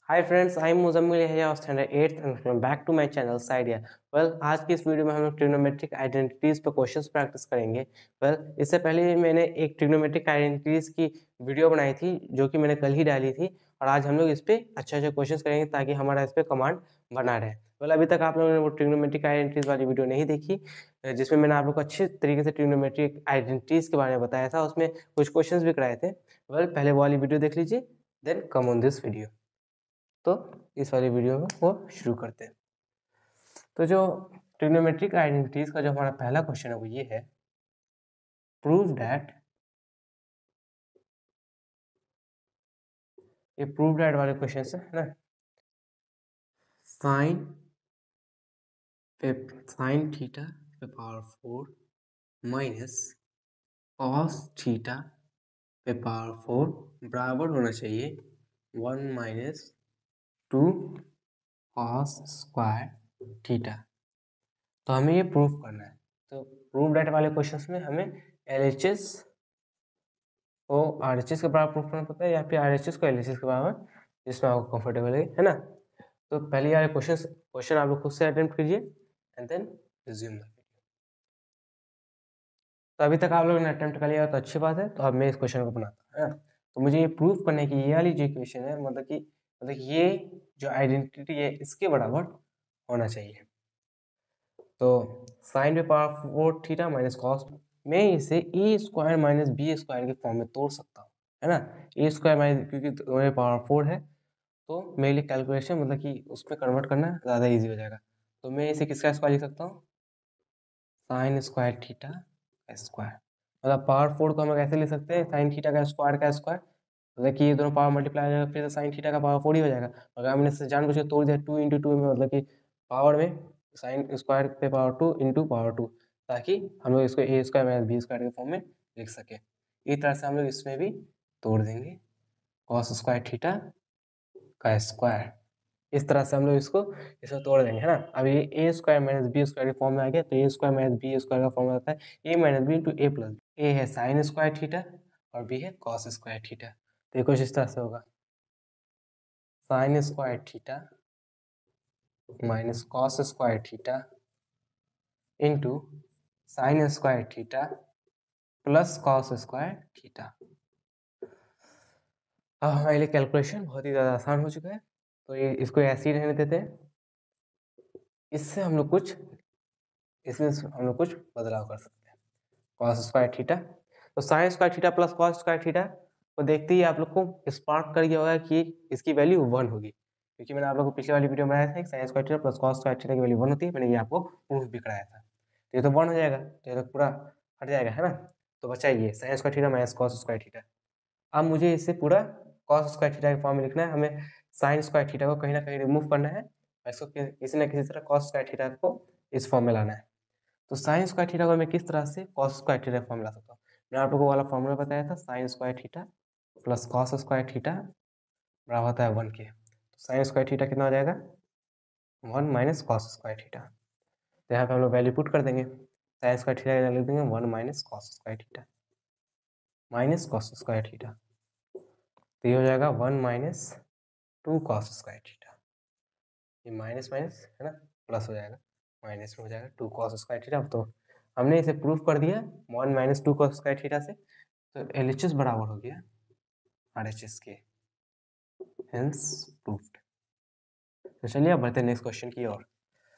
Hi friends, I am Muzammil Yahya of standard 8th and welcome back to my channel साइडिया। आज की इस video में हम लोग ट्रिग्नोमेट्रिक आइडेंटिटीज पे क्वेश्चंस प्रैक्टिस करेंगे। इससे पहले मैंने एक ट्रिग्नोमेट्रिक आइडेंटिटीज की वीडियो बनाई थी जो कि मैंने कल ही डाली थी, और आज हम लोग इस पे अच्छे क्वेश्चंस करेंगे ताकि हमारा इस पे कमांड बना रहे। अभी तक आप लोगों ने वो ट्रिग्नोमेट्रिक आइडेंटिटीज वाली वीडियो नहीं देखी जिसमें मैंने आप लोग को अच्छे तरीके से ट्रिग्नोमेट्रिक आइडेंटिटीज के बारे में बताया था, उसमें कुछ क्वेश्चंस भी कराए थे। पहले वो वाली वीडियो देख लीजिए, then come on this video. तो इस वाली वीडियो में वो शुरू करते हैं। तो जो ट्रिग्नोमेट्रिक आइडेंटिटीज का जो हमारा पहला क्वेश्चन है वो ये है, प्रूव दैट, ये प्रूव दैट वाले क्वेश्चन है ना, साइन थीटा पे पावर 4 माइनस कॉस थीटा पे पावर 4 बराबर होना चाहिए 1 माइनस 2 कॉस स्क्वायर थीटा। तो हमें ये प्रूव करना है। तो प्रूव दैट वाले क्वेश्चंस में हमें LHS को RHS के बराबर प्रूफ करना पड़ता है या फिर RHS को LHS के बराबर, जिसमें आपको कंफर्टेबल है ना। तो पहले वाले क्वेश्चन आप लोग खुद से अटेम्प्ट कीजिए and then resume the video. तो अभी तक आप लोगों ने अटेम्प्ट कर लिया तो अच्छी बात है। तो अब मैं इस क्वेश्चन को बनाता हूँ। तो मुझे ये प्रूफ करने की ये वाली जो इक्वेशन है, मतलब ये जो आइडेंटिटी है इसके बराबर होना चाहिए। तो साइन पे पावर 4 थीटा माइनस कॉस, मैं इसे A square minus B square के फॉर्म में तोड़ सकता हूँ, है ना। ए स्क्वायर माइनस, क्योंकि मेरे पावर 4 है तो मेरे लिए कैलकुलेशन मतलब कि उसमें कन्वर्ट करना ज़्यादा इजी हो जाएगा। तो मैं इसे किसका स्क्वायर लिख सकता हूँ, साइन स्क्वायर थीटा का स्क्वायर। मतलब पावर 4 को हम कैसे लिख सकते हैं, साइन थीटा का स्क्वायर, मतलब कि ये दोनों पावर मल्टीप्लाई हो जाएगा, फिर साइन थीटा का पावर 4 ही हो जाएगा। अगर हमने इसे जानबूझ के तोड़ दिया 2 इंटू 2 में, मतलब कि पावर में साइन स्क्वायर पे पावर 2 इंटू पावर 2, ताकि हम लोग इसको A square minus B square के फॉर्म में लिख सके। इस तरह से हम लोग इसमें भी तोड़ देंगे कॉस स्क्वायर थीटा का स्क्वायर। इस तरह से हम लोग इसको तोड़ देंगे, है ना। अब ये A square minus B square के फॉर्म में आ गया, तो A square minus B square का फॉर्म आता है A minus B into A plus B. A है साइन स्क्वायर थीटा और बी है कॉस स्क्वायर थीटा। तो ये कुछ इस तरह से होगा, sine square theta minus cos square theta into sine square theta plus cos square theta. अब हमारे लिए कैलकुलेशन बहुत ही ज़्यादा आसान हो चुका है, तो ये इसको ऐसे ही रहने देते हैं। इसमें हम लोग कुछ बदलाव कर सकते हैं। कॉस स्क्वायर थीटा, तो sine square theta plus cos square theta को देखते ही आप लोग को स्पार्क कर गया होगा कि इसकी वैल्यू 1 होगी, क्योंकि मैंने आप लोग को पिछले वाली वीडियो में बनाया था कि sine square theta plus cos square theta की वैल्यू 1 होती है। मैंने ये आपको प्रूफ भी कराया था। तो ये तो 1 हो जाएगा, तो ये तो पूरा हट जाएगा, है ना। तो बचा ये sine square theta minus cos square theta. अब मुझे इसे पूरा कॉस स्क्वायर थीटा के फॉर्म में लिखना है। हमें साइन स्क्वायर थीटा को कहीं ना कहीं रिमूव करना है, इसको किसी न किसी तरह कॉस स्क्वायर थीटा को इस फॉर्म में लाना है। तो साइन स्क्वायर थीटा को मैं किस तरह से कॉस स्क्वायर थीटा फॉर्म ला सकता हूँ। मैंने आप लोगों को वाला फॉर्मूला बताया था, sine square theta plus cos square theta बराबर होता है 1 के। तो साइन स्क्वायर थीटा कितना हो जाएगा, 1 माइनस कॉस स्क्वायर थीटा। तो यहाँ पे हम लोग वैल्यू पुट कर देंगे, साइन स्क्वायर थीटा लिख देंगे 1 minus cos square theta minus cos square theta. तो ये हो जाएगा 1 माइनस 2 कॉस स्क्वायर थीटा। ये माइनस माइनस है ना, प्लस हो जाएगा, माइनस में हो जाएगा 2 कॉस स्क्वायर थीटा। तो हमने इसे प्रूफ कर दिया 1 माइनस 2 कॉस स्क्वायर थीटा से। तो LHS बराबर हो गया RHS के, हेंस प्रूफ्ड। तो चलिए अब बढ़ते हैं नेक्स्ट क्वेश्चन की ओर।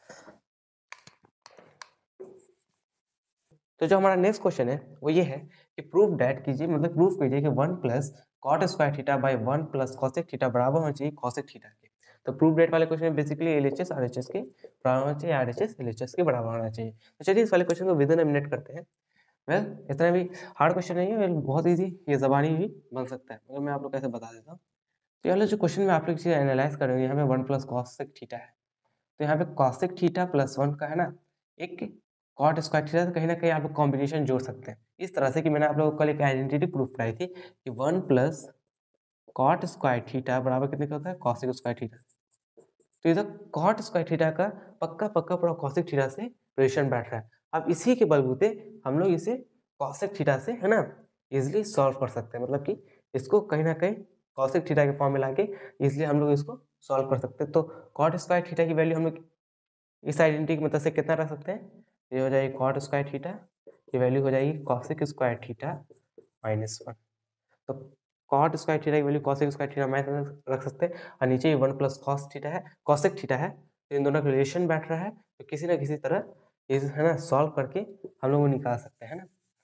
तो जो हमारा नेक्स्ट क्वेश्चन है वो ये है कि प्रूफ दैट कीजिए, मतलब प्रूफ कीजिए कि 1 plus cot square theta by 1 plus cosec theta बराबर होना चाहिए कॉसेक थीटा के। तो प्रूफ दैट वाले क्वेश्चन में बेसिकली LHS RHS के बराबर होना चाहिए, RHS LHS के बराबर होना चाहिए। तो चलिए इस वाले क्वेश्चन को विद इन अ मिनट करते हैं। इतना भी हार्ड क्वेश्चन नहीं है, बहुत ईजी, ये ज़बानी भी बन सकता है, मगर मैं आप लोग कैसे बता देता हूँ। तो यहाँ जो क्वेश्चन में आप लोग चीज़ एनालाइज करेंगे, यहाँ पे 1 प्लस कॉसेक थीटा है, तो यहाँ पे कॉसेक थीटा प्लस 1 का है ना, एक कॉट स्क्वायर थीटा से कहीं ना कहीं आप लोग कॉम्बिनेशन जोड़ सकते हैं। इस तरह से कि मैंने आप लोगों को कल एक आइडेंटिटी प्रूफ कराई थी कि 1 प्लस कॉट स्क्वायर थीटा बराबर कितने का होता है, कॉसेक स्क्वायर थीटा। तो इधर कॉट स्क्वायर थीटा का पक्का पक्का पूरा कॉसेक थीटा से रिलेशन बैठ रहा है। अब इसी के बलबूते हम लोग इसे कॉसेक थीटा से, है ना, इजिली सॉल्व कर सकते हैं। मतलब कि इसको कहीं ना कहीं कॉसेक थीटा के फॉर्म में लाके इसलिए हम लोग इसको सॉल्व कर सकते हैं। तो कॉट स्क्वायर थीटा की वैल्यू हम लोग इस आइडेंटिटी की मदद से कितना रख सकते हैं, ये हो जाएगी कॉट स्क्वायर थीटा, ये वैल्यू हो जाएगी कॉसेक स्क्वायर थीटा -1। तो कॉट स्क्वायर थीटा की value cosec square theta minus रख सकते हैं, और नीचे 1 प्लस कॉस थीटा है, कॉसेक थीटा है, तो इन दोनों का रिलेशन बैठ रहा है, तो किसी ना किसी तरह इस है ना सॉल्व करके हम लोग निकाल सकते हैं ना।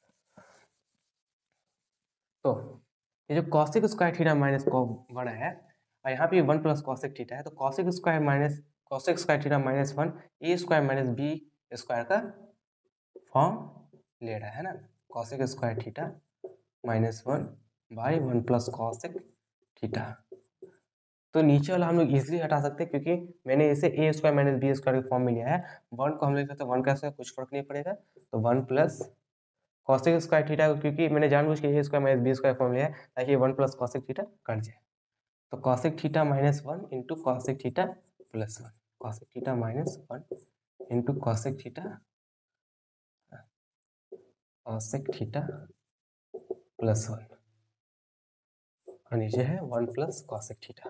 तो ये जो कॉसेक स्क्वायर थीटा माइनस को बड़ा है, और यहाँ पे 1 प्लस कॉसेक थीटा है, तो cosec square minus cosec square theta -1 A square minus B square का फॉर्म ले रहा है ना। Cosec square theta -1 by 1 plus cosec theta. तो नीचे वाला हम लोग इजीली हटा सकते हैं, क्योंकि मैंने इसे A square minus B square के फॉर्म में लिया है। 1 को हम लिख सकते हैं 1 का स्क्वायर, कुछ फर्क नहीं पड़ेगा, तो 1 प्लस कॉसेक स्क्वायर थीटा, क्योंकि मैंने जानबूझ के A square minus B square form लिया है ताकि 1 प्लस कॉसेक थीटा कट जाए। तो cosec theta -1 into cosec theta +1, cosec theta -1 into cosec theta +1, और नीचे है 1 प्लस कॉसेक थीटा।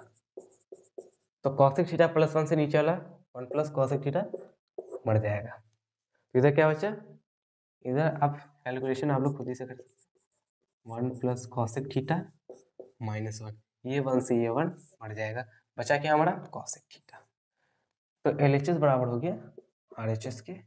तो कॉसेक थीटा +1 से नीचे वाला 1 प्लस कॉसेक थीटा बढ़ जाएगा। तो इधर क्या बचा, इधर आप कैलकुलेशन आप लोग खुद ही से कर सकते हैं। 1 प्लस कॉसेक थीटा -1, ये 1 से ये 1 बढ़ जाएगा, बचा क्या हमारा कॉसेक थीटा। तो LHS बराबर हो गया RHS के,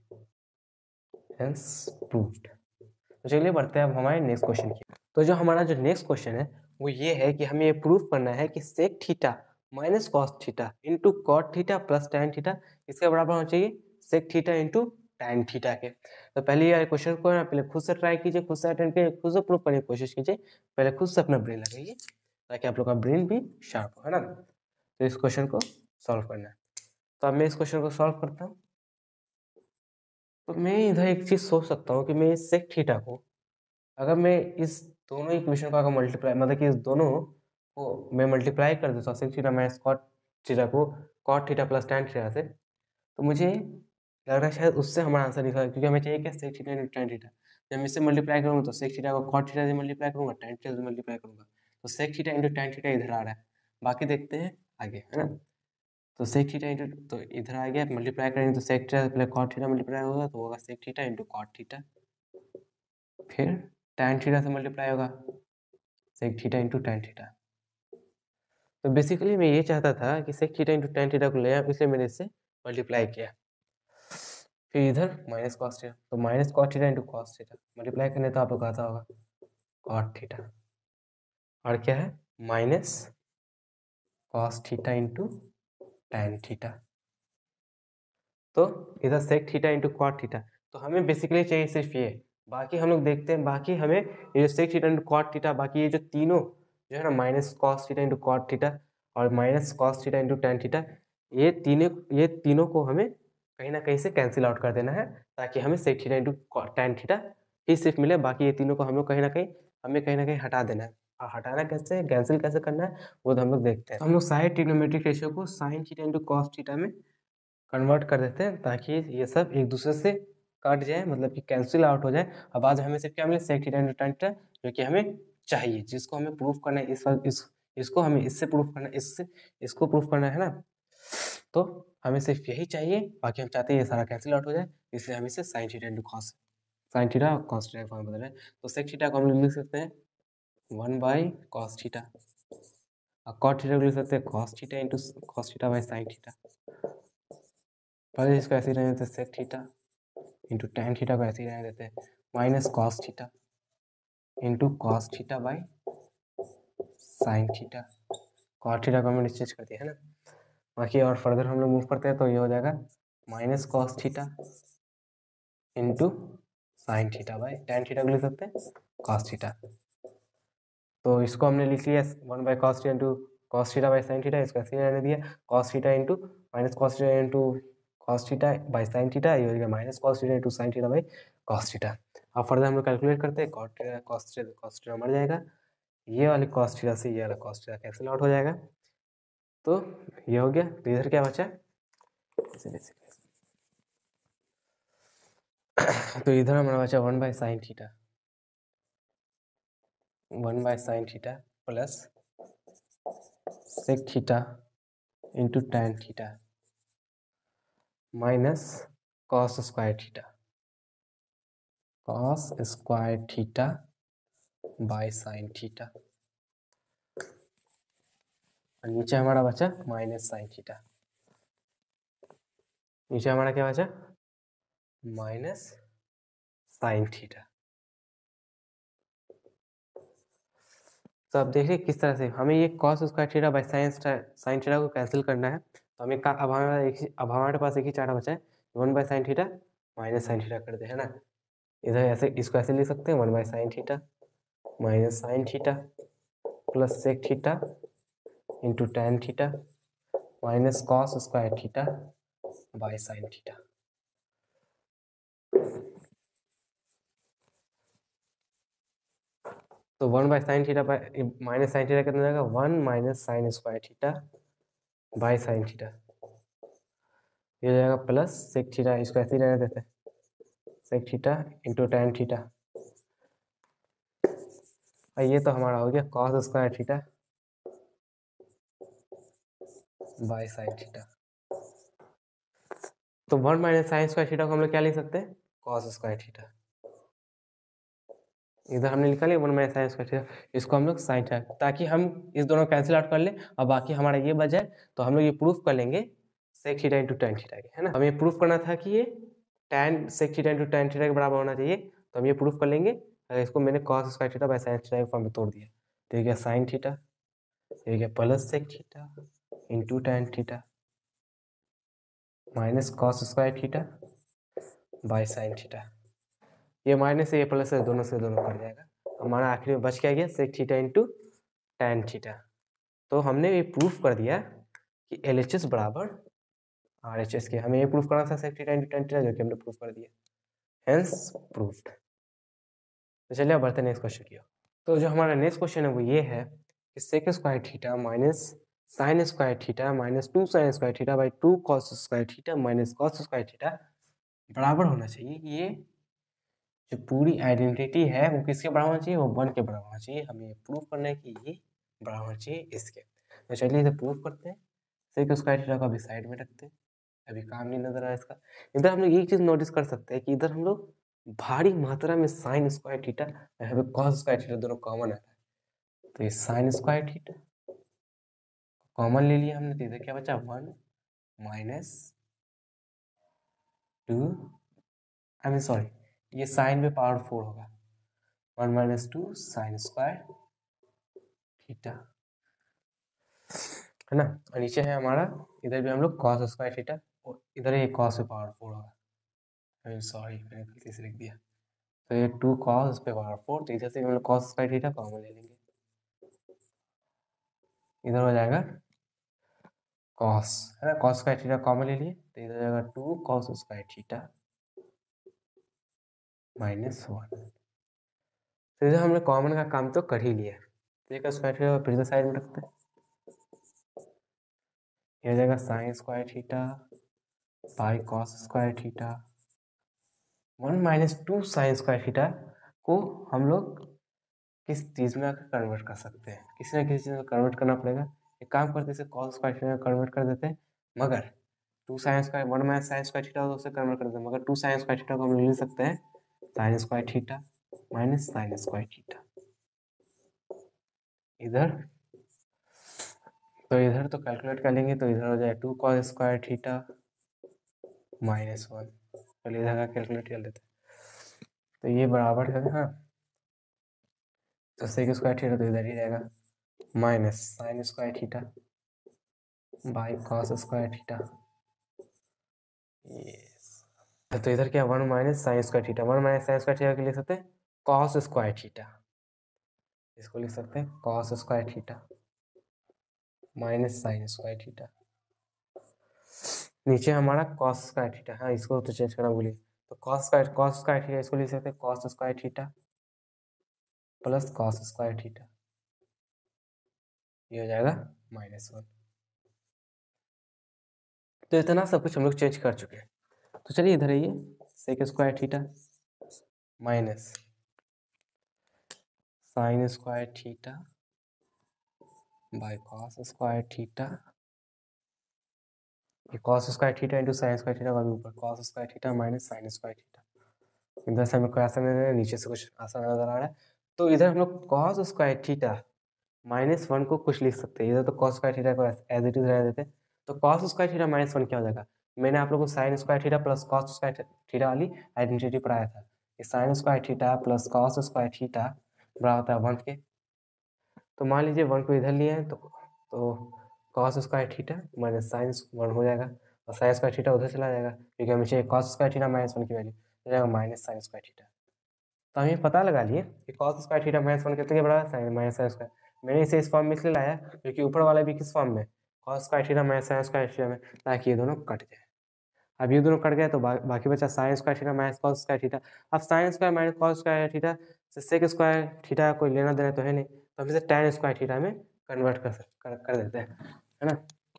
हेंस प्रूव्ड। तो चलिए बढ़ते हैं अब हमारे नेक्स्ट क्वेश्चन की। तो जो हमारा जो नेक्स्ट क्वेश्चन है वो ये है कि हमें ये प्रूव करना है कि sec theta minus cos theta into cot theta plus tan theta इसके बराबर होना चाहिए sec theta into tan theta के। तो पहले ये क्वेश्चन को ना पहले खुद से ट्राई कीजिए, खुद से अटेंड कीजिए, खुद से प्रूव करने की कोशिश कीजिए, पहले खुद से अपना ब्रेन लगाइए ताकि आप लोग का ब्रेन भी शार्प हो, है ना। तो इस क्वेश्चन को सॉल्व करना है। तो अब मैं इस क्वेश्चन को सॉल्व करता हूँ। तो मैं इधर एक चीज सोच सकता हूँ कि मैं इस सेक थीटा को, अगर मैं इस दोनों इक्वेशन को अगर मल्टीप्लाई, मतलब कि इस दोनों को मैं मल्टीप्लाई कर देता हूँ sec theta minus cot theta को cot theta plus tan theta से, तो मुझे लग रहा है शायद उससे हमारा आंसर निकला, क्योंकि हमें चाहिए क्या sec theta into tan theta. जब मैं इससे मल्टीप्लाई करूँगा तो सेक थीटा को कॉट थीटा से मल्टीप्लाई करूँगा, टैन थीटा से मल्टीप्लाई करूँगा, तो sec theta into tan theta इधर आ रहा है। बाकी देखते हैं आगे, है ना। तो सेक थीटा इंटू, तो इधर आ गया, मल्टीप्लाई करेंगे तो सेक थीटा से पहले कॉट थीटा मल्टीप्लाई होगा तो होगा sec theta into cot theta, फिर टैन थीटा से मल्टीप्लाई होगा sec theta into tan theta. तो बेसिकली मैं ये चाहता था कि sec theta into tan theta को ले आया, इसलिए मैंने इससे मल्टीप्लाई किया। फिर इधर माइनस कॉस थीटा, तो minus cos theta into cos theta multiply करने तो आप लोग आता होगा कॉट थीटा, और क्या है minus cos theta into tan theta. तो इधर sec theta into cot theta, तो हमें बेसिकली चाहिए सिर्फ ये, बाकी हम लोग देखते हैं। बाकी हमें ये जो sec theta into cot theta, बाकी ये जो तीनों जो है ना minus cos theta into cot theta और minus cos theta into tan theta, ये तीनों को हमें कहीं ना कहीं से कैंसिल आउट कर देना है, ताकि हमें sec theta into tan theta ही सिर्फ मिले। बाकी ये तीनों को हम लोग कहीं ना कहीं हटा देना है। और हटाना कैसे, कैंसिल कैसे करना है, वो तो हम लोग देखते हैं। तो हम लोग सारे ट्रिग्नोमेट्रिक रेशियो को sine theta into cos theta में कन्वर्ट कर देते हैं, ताकि ये सब एक दूसरे से कट जाए, मतलब कि कैंसिल आउट हो जाए। अब बाद में हमें सिर्फ क्या मिले sec theta into tan theta, जो कि हमें चाहिए, जिसको हमें प्रूफ करना है। इसको हमें इससे प्रूफ करना है, इसको प्रूफ करना है ना। तो हमें सिर्फ यही चाहिए, बाकी हम चाहते हैं ये सारा कैंसिल आउट हो जाए, इसलिए हम इसे sine theta into cos, sine theta और कॉस थीटा फॉर्म बदल रहे हैं। तो सेक थीटा को हम लोग लिख सकते हैं 1 बाई कॉस थीटा, और कॉट थीटा को लिख सकते हैं cos theta into cos theta by sine theta. पहले इसको ऐसे ही रहने देते sec theta into tan theta को ऐसे ही रहने देते हैं minus cos theta into cos theta by sine theta. Cot theta को हमने चेंज कर दिया है ना। बाकी और फर्दर हम लोग मूव करते हैं तो ये हो जाएगा minus cos theta into sine theta by tan theta को लिख सकते हैं कॉस थीटा। तो इसको हमने लिख लिया 1 by cos theta into cos theta by sine theta, इसको ऐसे ही रहने दिया cos theta into minus cos theta into cos theta by sine theta, ये हो गया minus cos theta into sine theta by cos theta. अब फर्दर हम लोग कैलकुलेट करते हैं कॉट थीटा कॉस थीटा मर जाएगा, ये वाले कॉस थीटा से ये वाला कॉस थीटा कैंसिल आउट हो जाएगा। तो ये हो गया, तो इधर क्या बचा तो इधर हमारा बचा 1 by sine theta, 1 by sine theta plus sec theta into tan theta minus cos square theta by sine theta, और नीचे हमारा बचा माइनस साइन थीटा। नीचे हमारा क्या बचा? Minus sine theta. तो अब देखिए किस तरह से हमें ये cos square theta by sine theta को कैंसिल करना है। तो हमें अब हमारे पास एक ही चारा बचा है, 1/sin theta minus sine theta कर दे, है ना। इधर ऐसे इसको ऐसे लिख सकते हैं, 1/sin theta minus sine theta plus sec theta into tan theta minus cos square theta by sine theta. तो 1/sin theta minus sine theta कितना जाएगा? 1 minus sine square theta by sine theta, ये हो जाएगा प्लस सेक थीटा, इसको ऐसे ही रहने देते हैं, sec theta into tan theta, और ये तो हमारा हो गया cos square theta by sine theta. तो 1 माइनस साइन स्क्वायर थीटा को हम लोग क्या लिख सकते हैं? Cos square theta. इधर हमने निकाले 1 माइनस साइन स्क्वायर थीटा, इसको हम लोग साइन थीटा, ताकि हम इस दोनों कैंसिल आउट कर ले और बाकी हमारा ये बच जाए। तो हम लोग ये प्रूफ कर लेंगे sec theta into tan theta के, है ना। हमें ये प्रूफ करना था कि ये tan sec theta into tan theta के बराबर होना चाहिए, तो हम ये प्रूफ कर लेंगे। अगर इसको मैंने cos square theta by sine theta के फॉर्म में तोड़ दिया, तो ये क्या साइन थीटा, ये क्या plus sec theta into tan theta minus cos square theta by sine theta. ये माइनस से ये प्लस है, दोनों से दोनों कट जाएगा। हमारा आखिरी में बच क्या गया? Sec theta into tan theta. तो हमने ये प्रूफ कर दिया कि LHS बराबर RHS के। हमें ये प्रूफ करना था sec theta into tan theta, जो कि हमने प्रूफ कर दिया, हेंस प्रूफ्ड। तो चलिए अब बढ़ते हैं नेक्स्ट क्वेश्चन की ओर। तो जो हमारा नेक्स्ट क्वेश्चन है वो ये है कि sec square theta minus sine square theta minus 2 sine square theta by 2 cos square theta minus cos square theta बराबर होना चाहिए। ये जो पूरी आइडेंटिटी है वो किसके बराबर होना चाहिए? वो 1 के बराबर होना चाहिए। हमें प्रूफ करना है कि ये बराबर होना चाहिए इसके। तो चलिए इसे प्रूफ करते हैं। सेक स्क्वायर थीटा को अभी साइड में रखते हैं, अभी काम नहीं नजर आ रहा इसका। इधर हम लोग एक चीज नोटिस कर सकते हैं कि इधर हम लोग भारी मात्रा में साइन स्क्वायर थीटा और कॉस स्क्वायर थीटा दोनों कॉमन है। तो ये साइन स्क्वायर थीटा कॉमन ले लिया हमने, तो इधर क्या बचा? 1 माइनस 2, आई मीन सॉरी, ये साइन में पावर 4 होगा, 1 माइनस 2 साइन स्क्वायर थीटा, है ना। और नीचे है हमारा, इधर भी हम लोग कॉस स्क्वायर थीटा, और इधर ये कॉस पे पावर 4 होगा, आई मीन सॉरी मैंने गलती से लिख दिया। तो ये 2 कॉस पे पावर 4, तो इधर से हम लोग कॉस स्क्वायर थीटा कॉमन ले लेंगे, इधर हो जाएगा कॉस, है ना। कॉस स्क्वायर थीटा कॉमन ले लिए, तो इधर जाएगा 2 कॉस स्क्वायर थीटा माइनस 1। तो इधर हमने कॉमन का काम तो कर ही लिया है। तो एक स्क्वायर थीटा फिर से साइड में रखते हैं, ये हो जाएगा sine square theta by cos square theta. 1 minus 2 sine square theta को हम लोग किस चीज में कन्वर्ट कर सकते हैं? किसी ना किसी चीज में कन्वर्ट करना पड़ेगा। एक काम करते हैं, कॉस स्क्वायर थीटा में कन्वर्ट कर देते हैं, मगर 2 sine square 1 minus sine square theta उसे कन्वर्ट कर देते हैं, मगर 2 साइन स्क्वायर थीटा को हम लिख सकते हैं sine square theta minus sine square theta इधर। तो इधर तो कैलकुलेट कर लेंगे, तो इधर हो जाए 2 कॉस स्क्वायर थीटा माइनस 1। चलिए इधर का कैलकुलेट कर लेते हैं, तो ये बराबर है, हाँ, तो सेक स्क्वायर थीटा तो इधर ही रहेगा minus sine square theta by cos square theta. Yes, तो इधर क्या 1 minus sine square theta, 1 minus sine square theta के लिख सकते हैं कॉस स्क्वायर थीटा, इसको लिख सकते हैं cos square theta minus sine square theta. नीचे हमारा कॉस स्क्वायर थीटा, हाँ इसको तो चेंज करना भूलिए, तो कॉस स्क्वायर थीटा इसको लिख सकते हैं cos square theta plus cos square theta, ये हो जाएगा -1। तो इतना सब कुछ हम लोग चेंज कर चुके हैं। तो चलिए इधर आइए, sec square theta minus sine square theta by cos square theta, ये cos square theta into sine square theta का भी ऊपर cos square theta minus sine square theta. इधर से हमें कोई आसान नजर, नीचे से कुछ आसान नजर आ रहा है, तो इधर हम लोग कॉस स्क्वायर थीटा -1 को कुछ लिख सकते हैं, इधर तो कॉस स्क्वायर थीटा को एज इट इज रह देते हैं, तो कॉस स्क्वायर थीटा -1 क्या हो जाएगा। मैंने आप लोगों को sine square theta plus cos square theta वाली आइडेंटिटी पढ़ाया था, कि sine square theta plus cos square theta बराबर होता है 1 के। तो मान लीजिए 1 को इधर लिए हैं, तो cos square theta minus sine 1 हो जाएगा, और साइन स्क्वायर थीटा उधर चला जाएगा, क्योंकि हमें चाहिए कॉस स्क्वायर थीटा -1 की वैल्यू, हो जाएगा माइनस साइन स्क्वायर थीटा। तो हम ये पता लगा लिए कि कॉस स्क्वायर थीटा -1 कितने के बराबर है, साइन माइनस साइन स्क्वायर। मैंने इसे इस फॉर्म में इसलिए लाया क्योंकि ऊपर वाला भी किस फॉर्म में, cos square theta minus sine square theta में, ताकि ये दोनों कट जाए। अब ये दोनों कट गए तो बाकी बचा sine square theta minus cos square theta. अब sine square minus cos square theta से सेक स्क्वायर थीटा कोई लेना देना तो है नहीं, तो हम इसे tan स्क्वायर थीटा में कन्वर्ट कर देते हैं, है ना।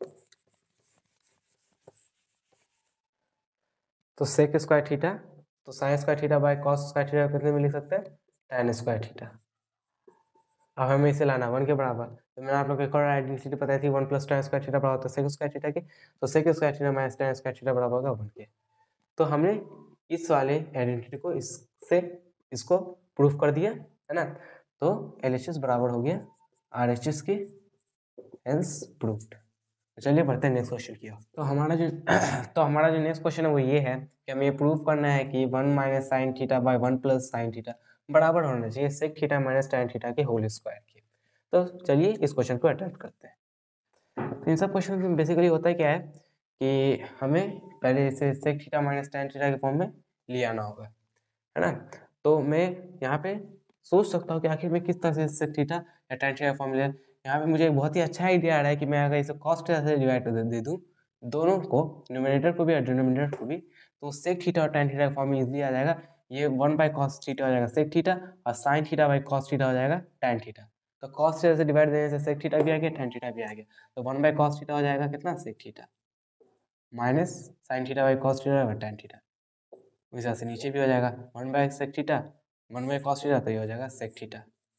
तो सेक स्क्वायर थीटा, तो sine square theta by cos square theta कितने में लिख सकते हैं, tan स्क्वायर थीटा। अब हमें इसे लाना 1 के बराबर, तो मैंने आप लोग को एक और आइडेंटिटी बताई थी 1 + tan स्क्वायर थीटा बराबर होता है सेक स्क्वायर थीटा की, तो sec square theta minus tan square theta बराबर होगा 1 के। तो हमने इस वाले आइडेंटिटी को इसको प्रूफ कर दिया, है ना। तो LHS बराबर हो गया RHS के, हेंस प्रूफ्ड। चलिए बढ़ते हैं नेक्स्ट क्वेश्चन की ओर। तो हमारा जो नेक्स्ट क्वेश्चन है वो ये है कि हमें ये प्रूफ करना है कि 1 minus sine theta by 1 plus sine theta बराबर होना चाहिए sec theta minus tan theta के होल स्क्वायर के। तो चलिए इस क्वेश्चन को अटेम्प्ट करते हैं। तो इन सब क्वेश्चन में बेसिकली होता है क्या है कि हमें पहले इसे sec theta minus tan theta के फॉर्म में ले आना होगा, है ना। तो मैं यहाँ पे सोच सकता हूँ कि आखिर में किस तरह से सेक थीटा या tan थीटा का फॉर्म ले। यहाँ पे मुझे बहुत ही अच्छा आइडिया आ रहा है कि मैं अगर इसे कॉस थीटा से डिवाइड कर दे दूँ दोनों को, न्यूमरेटर को भी और डिनोमिनेटर को भी, तो सेक थीटा और tan थीटा का फॉर्म में इजीली आ जाएगा। ये 1 बाय कॉस थीटा हो जाएगा सेक थीटा, और sine theta by cos theta हो जाएगा tan थीटा। तो कॉस थीटा से डिवाइड देने से सेक थीटा भी आ गया, tan थीटा भी आ गया, तो 1 बाय कॉस थीटा हो जाएगा कितना, sec theta, minus sine theta by cos theta और tan थीटा। उस हिसाब से नीचे भी हो जाएगा 1 by sec theta 1 by cos theta, तो ये हो जाएगा sec theta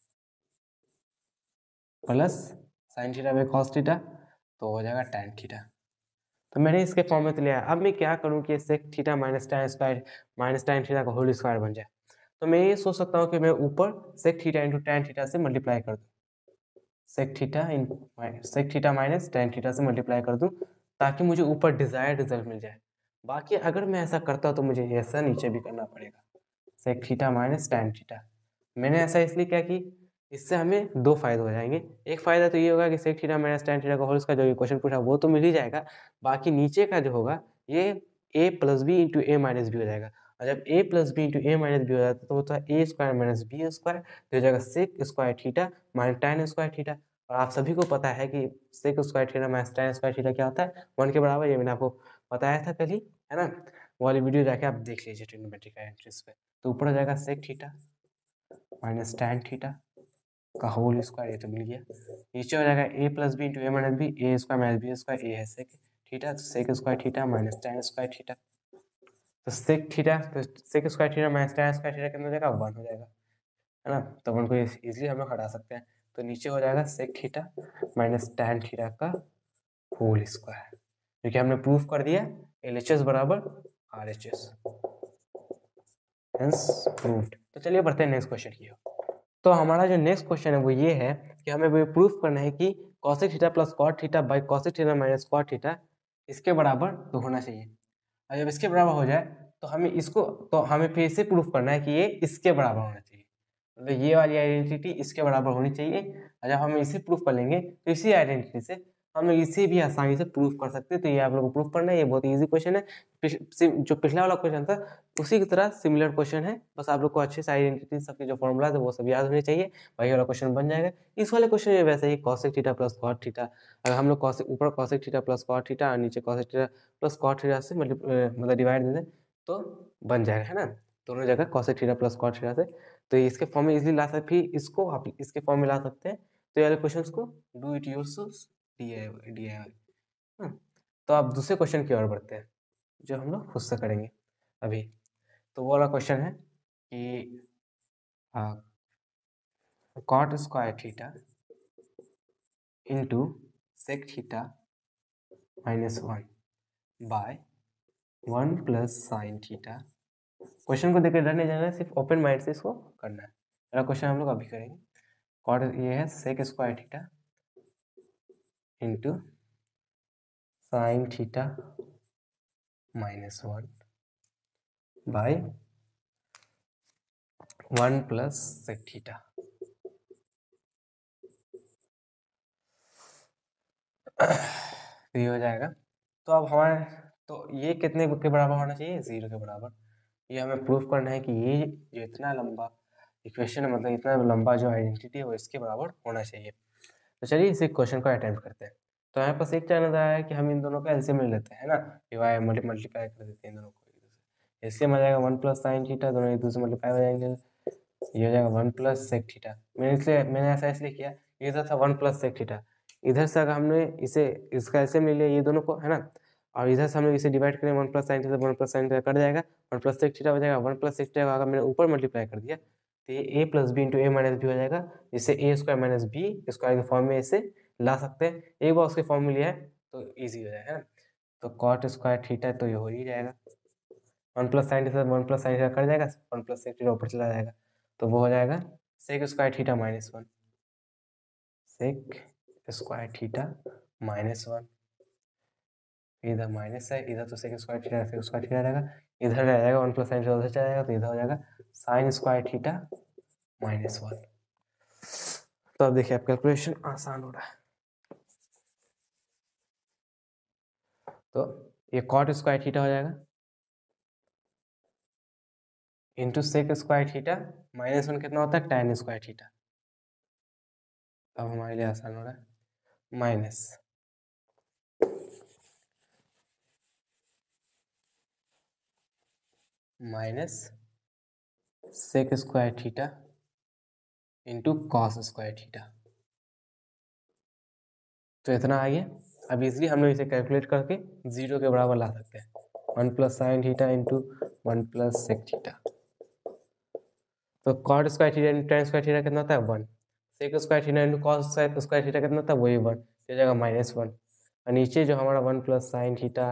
plus sine theta by cos theta, तो हो जाएगा tan थीटा। तो मैंने इसके फॉर्म में तो लिया। अब मैं क्या करूं कि sec theta minus tan square minus tan theta का होल स्क्वायर बन जाए। तो मैं ये सोच सकता हूं कि मैं ऊपर sec theta into tan theta से मल्टीप्लाई कर दूं, sec theta minus tan theta से मल्टीप्लाई कर दूं, ताकि मुझे ऊपर डिजायर्ड रिजल्ट मिल जाए। बाकी अगर मैं ऐसा करता तो मुझे ऐसा नीचे भी करना पड़ेगा, sec theta minus tan theta. मैंने ऐसा इसलिए किया कि इससे हमें दो फायदे हो जाएंगे। एक फायदा तो ये होगा कि sec theta minus tan theta का होल स्क्वायर, जो ये क्वेश्चन पूछा वो तो मिल ही जाएगा। बाकी नीचे का जो होगा ये a plus B into A minus B हो जाएगा, और जब a plus B into A minus B हो जाता है तो होता है A square minus B square, तो हो जाएगा sec square theta minus tan square theta. और आप सभी को पता है कि sec square theta minus tan square theta क्या होता है, 1 के बराबर। ये मैंने आपको बताया था कल ही, है ना। वो वाली वीडियो जाके आप देख लीजिए ट्रिग्नोमेट्री का एंट्रीज पे। तो ऊपर हो जाएगा sec theta minus tan theta का होल स्क्वायर, ये तो मिल गया। नीचे हो जाएगा a plus B into A minus B, A square minus B square, A है सेक थीटा, तो sec square theta minus tan square theta, तो सेक थीटा तो sec square theta minus tan square theta कितना हो जाएगा, 1 हो जाएगा, है ना। तो 1 को इजीली हम लोग हटा सकते हैं। तो नीचे हो जाएगा sec theta minus tan theta का होल स्क्वायर, क्योंकि हमने प्रूफ कर दिया LHS बराबर RHS, हेंस प्रूव्ड। तो चलिए बढ़ते हैं नेक्स्ट क्वेश्चन की ओर। तो हमारा जो नेक्स्ट क्वेश्चन है वो ये है कि हमें वो प्रूफ करना है कि cosec theta plus cot theta by cosec theta minus cot theta इसके बराबर तो होना चाहिए। और जब इसके बराबर हो जाए तो हमें फिर से प्रूफ करना है कि ये इसके बराबर होना चाहिए, मतलब ये वाली आइडेंटिटी इसके बराबर होनी चाहिए। और जब हम इसे प्रूफ कर लेंगे तो इसी आइडेंटिटी से हम लोग इसे भी आसानी से प्रूफ कर सकते हैं। तो ये आप लोग को प्रूफ करना है, ये बहुत इजी क्वेश्चन है। जो पिछला वाला क्वेश्चन था उसी की तरह सिमिलर क्वेश्चन है, बस आप लोग को अच्छे से आइडेंटिटी सबके जो फॉर्मूला है वो सब याद होने चाहिए, वही वाला क्वेश्चन बन जाएगा। इस वाले क्वेश्चन में वैसे ही cosec theta plus cot theta, अगर हम लोग ऊपर cosec theta plus cot theta और नीचे cosec theta plus cot theta से मतलब डिवाइड दे दें तो बन जाएगा, है ना। दोनों जगह cosec theta plus cot theta से, तो इसके फॉर्म में इजीली ला सकते, फिर इसको आप इसके फॉर्म में ला सकते हैं। तो ये वाले क्वेश्चंस को डू इट योरसेल्फ, DIY। तो आप दूसरे क्वेश्चन की ओर बढ़ते हैं जो हम लोग खुद से करेंगे अभी। तो वो वाला क्वेश्चन है कि cot square theta into sec theta -1 by 1 plus sine theta. Question को देखकर डर नहीं जाना है, सिर्फ ओपन माइंड से इसको करना है। पहला क्वेश्चन हम लोग अभी करेंगे। कॉट ये है sec square theta into sine theta -1 by 1 plus sec theta. ये हो जाएगा। तो अब हमारे तो ये कितने के बराबर होना चाहिए? 0 के बराबर। ये हमें प्रूफ करना है कि ये जो इतना लंबा इक्वेशन है, मतलब इतना लंबा जो आइडेंटिटी है वो इसके बराबर होना चाहिए। तो चलिए इसी क्वेश्चन को अटेम्प्ट करते हैं। तो यहाँ पास एक चांस नजर आया है कि हम इन दोनों का एलसीएम ले लेते हैं ना, डिवाइड मल्टीप्लाई कर देते हैं इन दोनों को। एलसीएम आ जाएगा 1 प्लस साइन थीटा, दोनों एक दूसरे मल्टीप्लाई हो जाएंगे, ये हो जाएगा 1 प्लस सेक थीटा। मैंने ऐसा इसलिए किया, इधर था 1 प्लस सेक थीटा, इधर से अगर हमने इसे इसका एलसीएम ले लिया ये दोनों को, है ना, और इधर से हमने इसे डिवाइड करें 1 plus sine theta, 1 plus sine theta cut जाएगा, 1 प्लस सेक थीटा हो जाएगा। 1 प्लस सेक थीटा अगर मैंने ऊपर मल्टीप्लाई कर दिया तो ये A plus B into A minus B हो जाएगा, जिससे A square minus B square के फॉर्म में इसे ला सकते हैं। एक बार उसके फॉर्म में लिया है तो ईजी हो जाएगा, है ना। तो कॉट स्क्वायर थीटा तो ये हो ही जाएगा, 1 plus sine theta 1 plus sine theta cut जाएगा, 1 प्लस सेक थीटा ऊपर चला जाएगा, तो वो हो जाएगा sec square theta -1, sec square theta -1। इधर माइनस है, इधर तो sec square theta sec square theta रहेगा, इधर रह जाएगा 1 प्लस साइन थीटा उधर चला जाएगा, तो इधर हो जाएगा साइन स्क्वायर थीटा -1। तो अब देखिए अब कैलकुलेशन आसान हो रहा है। तो ये कॉट स्क्वायर थीटा हो जाएगा इंटू सेक स्क्वायर थीटा -1 कितना होता है? tan square theta. अब हमारे लिए आसान हो रहा है, minus sec square theta into cos square theta. तो इतना आ गया। अब इजली हम लोग इसे कैलकुलेट करके 0 के बराबर ला सकते हैं, 1 plus sine theta into 1 plus sec theta. तो cot square theta into tan square theta कितना होता है? 1। Sec square theta into cos square theta कितना होता है? वही 1, तो जगह -1। और नीचे जो हमारा 1 प्लस साइन थीटा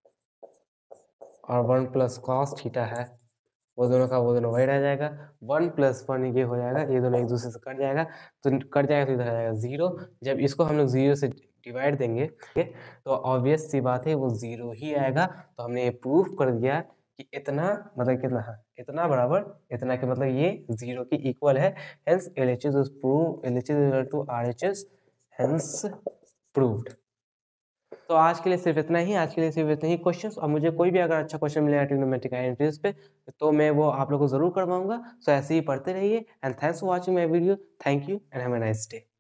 और 1 प्लस कॉस थीटा है वो दोनों का वो दोनों वही रह जाएगा। 1 प्लस 1 ये हो जाएगा, ये दोनों एक दूसरे से कट जाएगा, तो कट जाएगा तो इधर आ जाएगा 0। जब इसको हम लोग 0 से डिवाइड देंगे तो ऑब्वियस सी बात है वो 0 ही आएगा। तो हमने ये प्रूफ कर दिया कि इतना मतलब कितना है, इतना बराबर इतना के मतलब ये 0 की इक्वल है। Hence LHS is prove, LHS is equal to RHS, hence proved. तो आज के लिए सिर्फ इतना ही, आज के लिए सिर्फ इतने ही क्वेश्चंस। और मुझे कोई भी अगर अच्छा क्वेश्चन मिलेगा ट्रिग्नोमेट्रिक आइडेंटिटीज पे तो मैं वो आप लोगों को जरूर करवाऊंगा। सो ऐसे ही पढ़ते रहिए and thanks for watching my video. Thank you and have a nice day.